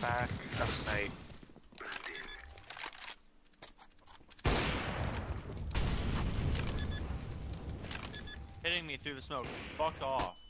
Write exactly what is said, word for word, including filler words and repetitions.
back of sight. Hitting me through the smoke. Fuck off.